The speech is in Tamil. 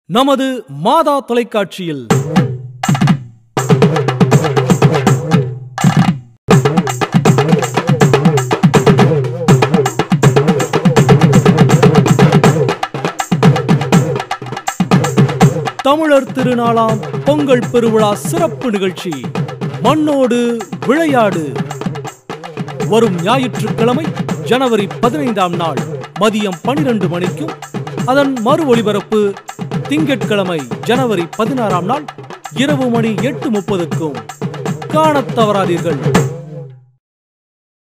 நமது மாதா தொலைக்காட்சியில் தமிழர் திருநாளாம் பொங்கல் பெருவிழா சிறப்பு நிகழ்ச்சி மண்ணோடு விளையாடு வரும் ஞாயிற்றுக்கிழமை ஜனவரி 15ஆம் நாள் மதியம் 12 மணிக்கும் அதன் மறு ஒளிபரப்பு திங்கட்கிழமை ஜனவரி 16ஆம் நாள் இரவு மணி 8:30க்கும் காணத் தவறாதீர்கள்.